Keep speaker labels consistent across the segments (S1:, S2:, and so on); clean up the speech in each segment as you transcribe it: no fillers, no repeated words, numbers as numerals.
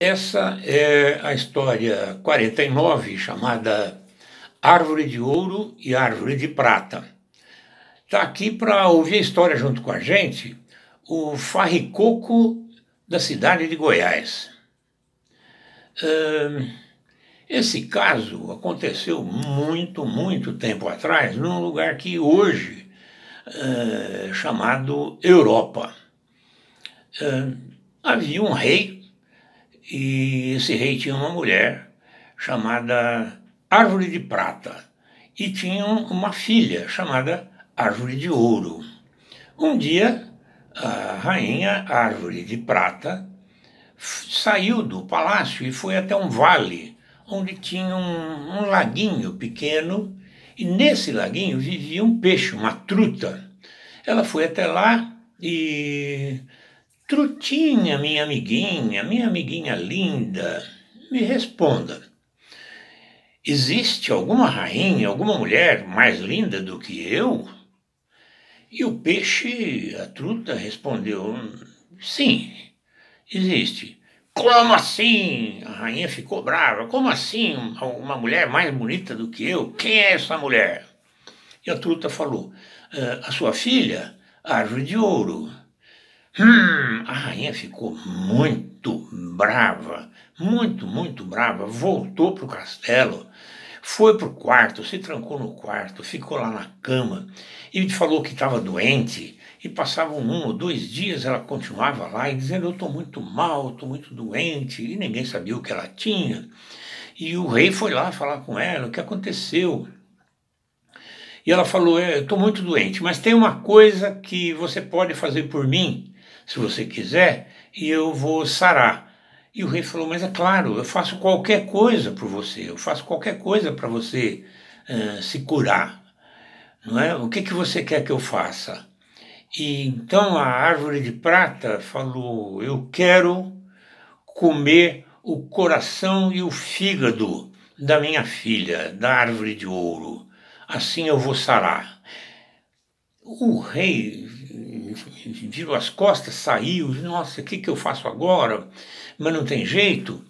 S1: Essa é a história 49, chamada Árvore de Ouro e Árvore de Prata. Está aqui para ouvir a história junto com a gente o Farricoco da cidade de Goiás. Esse caso aconteceu muito tempo atrás, num lugar que hoje é chamado Europa. Havia um rei, e esse rei tinha uma mulher chamada Árvore de Prata e tinha uma filha chamada Árvore de Ouro. Um dia, a rainha Árvore de Prata saiu do palácio e foi até um vale onde tinha um laguinho pequeno, e nesse laguinho vivia um peixe, uma truta. Ela foi até lá e: "Trutinha, minha amiguinha linda, me responda, existe alguma rainha, alguma mulher mais linda do que eu?" E o peixe, a truta, respondeu: "Sim, existe." "Como assim?" A rainha ficou brava. "Como assim uma mulher mais bonita do que eu? Quem é essa mulher?" E a truta falou: "A sua filha, a Árvore de Ouro." A rainha ficou muito brava, muito brava, voltou para o castelo, foi para o quarto, se trancou no quarto, ficou lá na cama e falou que estava doente. E passavam 1 ou 2 dias, ela continuava lá e dizendo: "Eu estou muito mal, estou muito doente", e ninguém sabia o que ela tinha. E o rei foi lá falar com ela: "O que aconteceu?" E ela falou: "Eu estou muito doente, mas tem uma coisa que você pode fazer por mim, se você quiser, e eu vou sarar." E o rei falou: "Mas é claro, eu faço qualquer coisa por você, eu faço qualquer coisa para você se curar, não é? O que você quer que eu faça?" E então a Árvore de Prata falou: "Eu quero comer o coração e o fígado da minha filha, da Árvore de Ouro. Assim eu vou sarar." O rei virou as costas, saiu: "Nossa, o que eu faço agora?" Mas não tem jeito.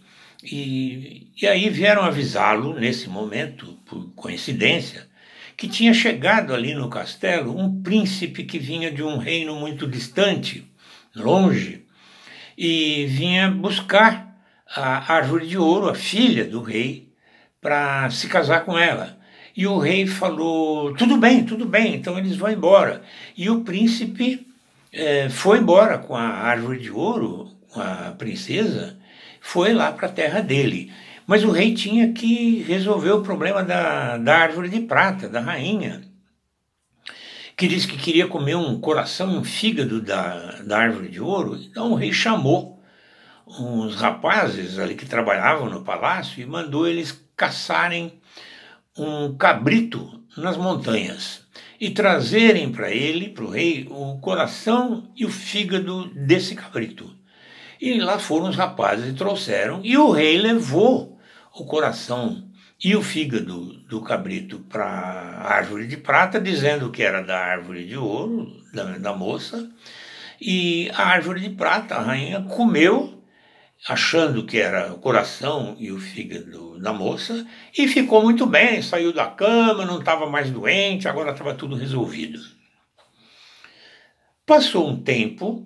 S1: E aí vieram avisá-lo, nesse momento, por coincidência, que tinha chegado ali no castelo um príncipe que vinha de um reino muito distante, longe, e vinha buscar a Árvore de Ouro, a filha do rei, para se casar com ela. E o rei falou: tudo bem, então eles vão embora." E o príncipe foi embora com a Árvore de Ouro, com a princesa, foi lá para a terra dele. Mas o rei tinha que resolver o problema da Árvore de Prata, da rainha, que disse que queria comer um coração e um fígado da Árvore de Ouro. Então o rei chamou uns rapazes ali que trabalhavam no palácio e mandou eles caçarem um cabrito nas montanhas e trazerem para ele, para o rei, o coração e o fígado desse cabrito. E lá foram os rapazes e trouxeram, e o rei levou o coração e o fígado do cabrito para a Árvore de Prata, dizendo que era da Árvore de Ouro, da moça. E a Árvore de Prata, a rainha, comeu, achando que era o coração e o fígado da moça, e ficou muito bem, saiu da cama, não estava mais doente, agora estava tudo resolvido. Passou um tempo,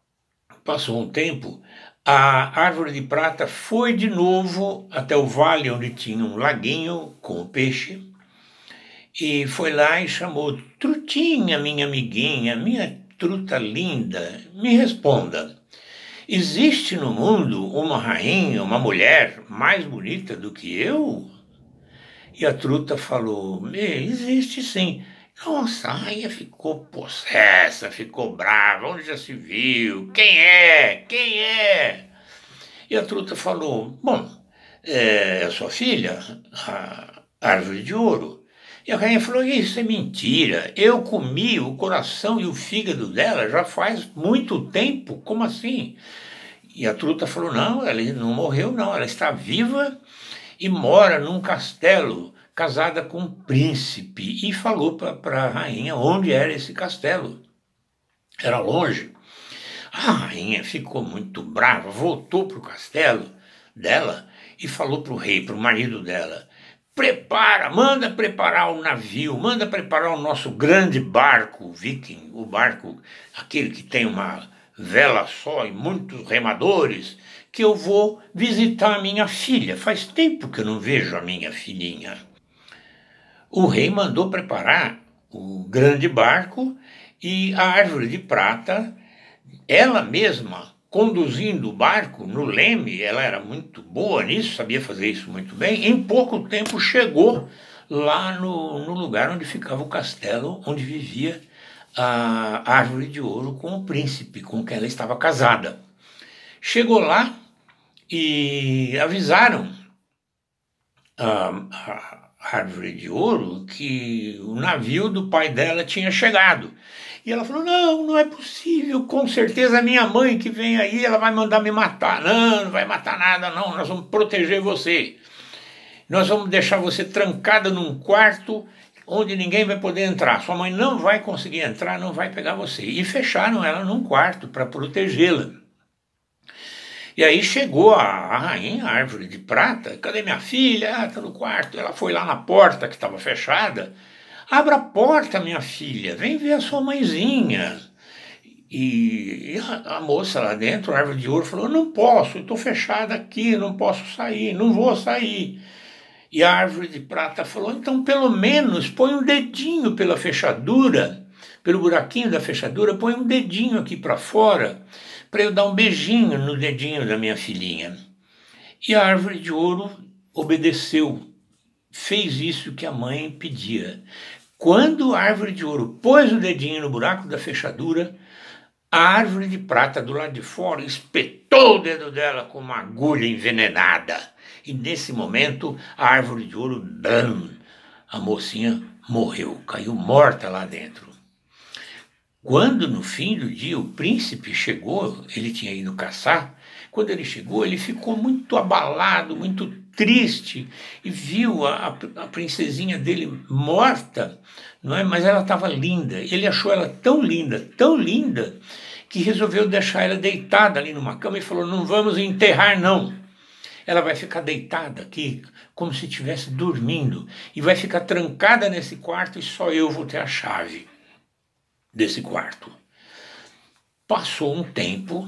S1: a Árvore de Prata foi de novo até o vale onde tinha um laguinho com o peixe, e foi lá e chamou: "Trutinha, minha amiguinha, minha truta linda, me responda, existe no mundo uma rainha, uma mulher mais bonita do que eu?" E a truta falou: Existe sim." Nossa, a rainha ficou possessa, ficou brava: "Onde já se viu? Quem é? Quem é?" E a truta falou: "Bom, é a sua filha, a Árvore de Ouro." E a rainha falou: "Isso é mentira, eu comi o coração e o fígado dela já faz muito tempo, como assim?" E a truta falou: "Não, ela não morreu não, ela está viva e mora num castelo, casada com um príncipe." E falou para a rainha onde era esse castelo. Era longe. A rainha ficou muito brava, voltou para o castelo, dela e falou para o rei, para o marido dela: prepara, manda preparar o navio, manda preparar o nosso grande barco viking, o barco, aquele que tem uma vela só e muitos remadores, que eu vou visitar a minha filha. Faz tempo que eu não vejo a minha filhinha. O rei mandou preparar o grande barco e a árvore de prata, ela mesma conduzindo o barco no leme, ela era muito boa nisso, sabia fazer isso muito bem. Em pouco tempo chegou lá no lugar onde ficava o castelo, onde vivia a árvore de ouro com o príncipe com quem ela estava casada. Chegou lá e avisaram a árvore de ouro que o navio do pai dela tinha chegado. E ela falou: não, não é possível, com certeza a minha mãe que vem aí, ela vai mandar me matar. Não, não vai matar nada não, nós vamos proteger você. Nós vamos deixar você trancada num quarto onde ninguém vai poder entrar. Sua mãe não vai conseguir entrar, não vai pegar você. E fecharam ela num quarto para protegê-la. E aí chegou a rainha, a árvore de prata. Cadê minha filha? Ah, está no quarto. Ela foi lá na porta que estava fechada. Abra a porta, minha filha, vem ver a sua mãezinha. E a moça lá dentro, a árvore de ouro, falou: não posso, eu estou fechada aqui, não posso sair, não vou sair. E a árvore de prata falou: então pelo menos põe um dedinho pela fechadura, pelo buraquinho da fechadura, põe um dedinho aqui para fora, para eu dar um beijinho no dedinho da minha filhinha. E a árvore de ouro obedeceu, fez isso que a mãe pedia. Quando a árvore de ouro pôs o dedinho no buraco da fechadura, a árvore de prata do lado de fora espetou o dedo dela com uma agulha envenenada. E nesse momento, a árvore de ouro, bam, a mocinha morreu, caiu morta lá dentro. Quando no fim do dia o príncipe chegou, ele tinha ido caçar, quando ele chegou ele ficou muito abalado, muito triste, e viu a princesinha dele morta, não é? Mas ela estava linda, ele achou ela tão linda, que resolveu deixar ela deitada ali numa cama e falou: não vamos enterrar não, ela vai ficar deitada aqui como se estivesse dormindo, e vai ficar trancada nesse quarto e só eu vou ter a chave desse quarto. Passou um tempo,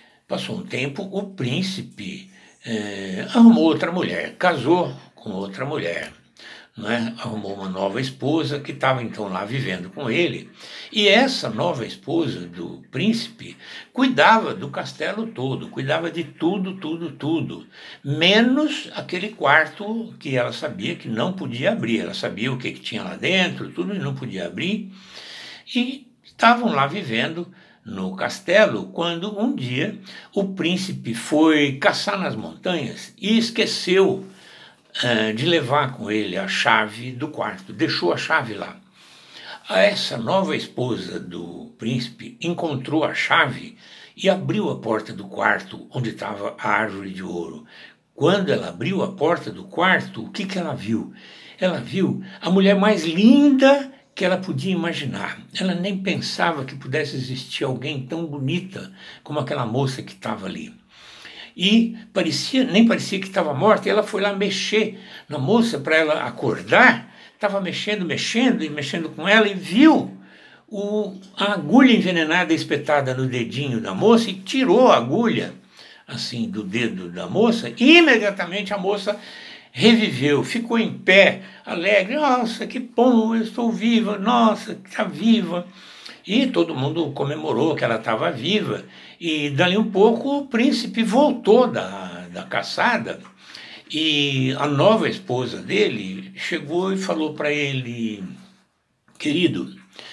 S1: o príncipe arrumou outra mulher, casou com outra mulher, não é? Arrumou uma nova esposa que estava então lá vivendo com ele, e essa nova esposa do príncipe cuidava do castelo todo, cuidava de tudo, menos aquele quarto que ela sabia que não podia abrir. Ela sabia o que tinha lá dentro, tudo, e não podia abrir, e estavam lá vivendo no castelo, quando um dia o príncipe foi caçar nas montanhas e esqueceu de levar com ele a chave do quarto, deixou a chave lá. Essa nova esposa do príncipe encontrou a chave e abriu a porta do quarto onde estava a árvore de ouro. Quando ela abriu a porta do quarto, o que ela viu? Ela viu a mulher mais linda que ela podia imaginar. Ela nem pensava que pudesse existir alguém tão bonita como aquela moça que estava ali. E nem parecia que estava morta, e ela foi lá mexer na moça para ela acordar, estava mexendo com ela, e viu a agulha envenenada espetada no dedinho da moça, e tirou a agulha assim do dedo da moça, e imediatamente a moça reviveu, ficou em pé, alegre: nossa, que bom, eu estou viva, nossa, está viva. E todo mundo comemorou que ela estava viva, e dali um pouco o príncipe voltou da caçada, e a nova esposa dele chegou e falou para ele: querido,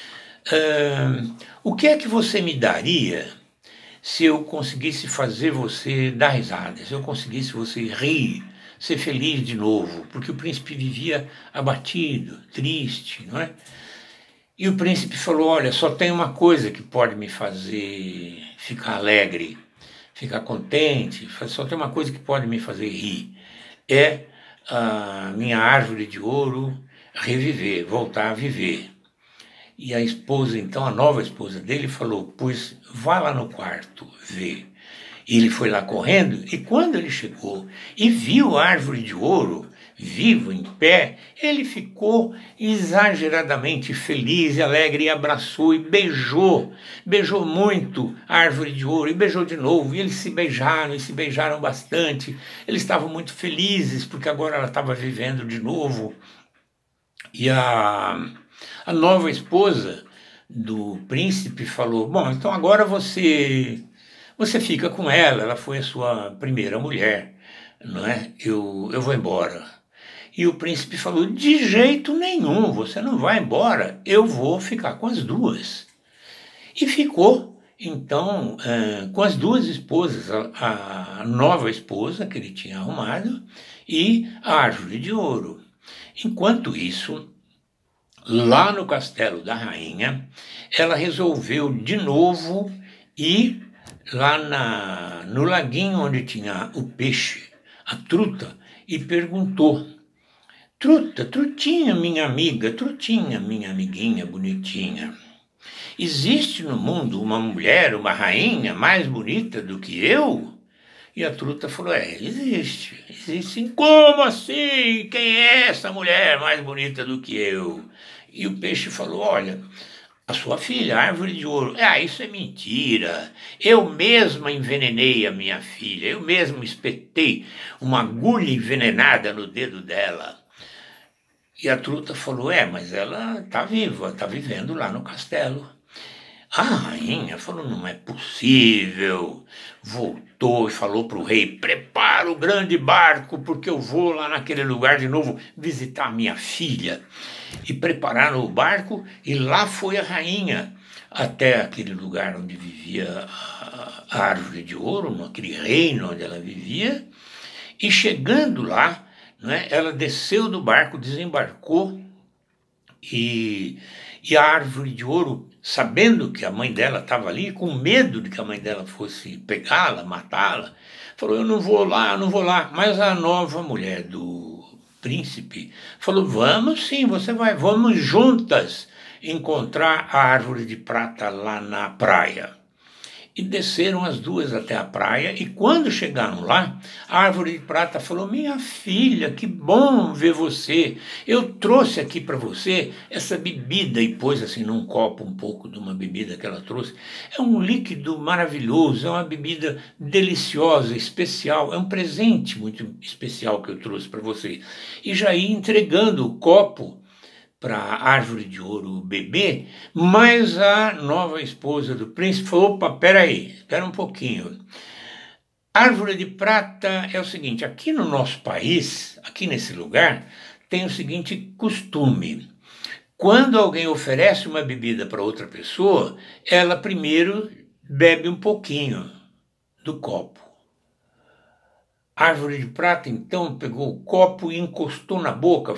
S1: o que é que você me daria se eu conseguisse fazer você dar risada, se eu conseguisse você rir, ser feliz de novo? Porque o príncipe vivia abatido, triste, não é? E o príncipe falou: olha, só tem uma coisa que pode me fazer ficar alegre, ficar contente, só tem uma coisa que pode me fazer rir, é a minha árvore de ouro reviver, voltar a viver. E a esposa, então, a nova esposa dele falou: pois vá lá no quarto ver. Ele foi lá correndo e quando ele chegou e viu a árvore de ouro vivo, em pé, ele ficou exageradamente feliz e alegre e abraçou e beijou muito a árvore de ouro e beijou de novo. E eles se beijaram bastante. Eles estavam muito felizes porque agora ela estava vivendo de novo. E a nova esposa do príncipe falou: bom, então agora você fica com ela foi a sua primeira mulher, não é? Eu vou embora. E o príncipe falou: de jeito nenhum, você não vai embora, eu vou ficar com as duas. E ficou, então, com as duas esposas, a nova esposa que ele tinha arrumado e a árvore de ouro. Enquanto isso, lá no castelo da rainha, ela resolveu de novo ir lá no laguinho onde tinha o peixe, a truta, e perguntou: Truta, trutinha, minha amiga, trutinha, minha amiguinha bonitinha, existe no mundo uma mulher, uma rainha mais bonita do que eu? E a truta falou: existe, existe sim. Como assim? Quem é essa mulher mais bonita do que eu? E o peixe falou: olha, a sua filha, a árvore de ouro. Isso é mentira. Eu mesma envenenei a minha filha, eu mesmo espetei uma agulha envenenada no dedo dela. E a truta falou: mas ela está viva, está vivendo lá no castelo. A rainha falou: não é possível. Voltou e falou para o rei: prepara o grande barco, porque eu vou lá naquele lugar de novo visitar minha filha. E prepararam o barco e lá foi a rainha até aquele lugar onde vivia a árvore de ouro, naquele reino onde ela vivia. E chegando lá, né, ela desceu do barco, desembarcou e a árvore de ouro, sabendo que a mãe dela estava ali, com medo de que a mãe dela fosse pegá-la, matá-la, falou: eu não vou lá, não vou lá. Mas a nova mulher do príncipe falou: vamos sim, você vai, vamos juntas encontrar a árvore de prata lá na praia. E desceram as duas até a praia, e quando chegaram lá, a árvore de prata falou: minha filha, que bom ver você, eu trouxe aqui para você essa bebida, e pôs assim num copo um pouco de uma bebida que ela trouxe. É um líquido maravilhoso, é uma bebida deliciosa, especial, é um presente muito especial que eu trouxe para você. E já ia entregando o copo para a árvore de ouro beber, mas a nova esposa do príncipe falou: opa, espera um pouquinho. Árvore de prata é o seguinte: aqui no nosso país, aqui nesse lugar, tem o seguinte costume: quando alguém oferece uma bebida para outra pessoa, ela primeiro bebe um pouquinho do copo. A árvore de prata, então, pegou o copo e encostou na boca,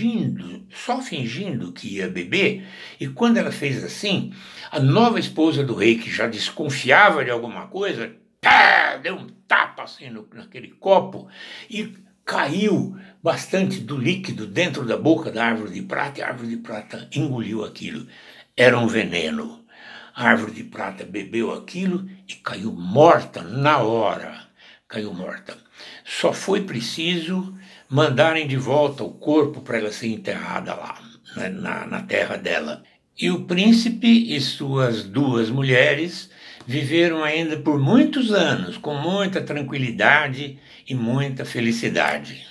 S1: só fingindo que ia beber, e quando ela fez assim, a nova esposa do rei, que já desconfiava de alguma coisa, deu um tapa assim naquele copo e caiu bastante do líquido dentro da boca da árvore de prata, e a árvore de prata engoliu aquilo. Era um veneno. A árvore de prata bebeu aquilo e caiu morta na hora. Caiu morta. Só foi preciso mandarem de volta o corpo para ela ser enterrada lá, né, na terra dela. E o príncipe e suas duas mulheres viveram ainda por muitos anos, com muita tranquilidade e muita felicidade.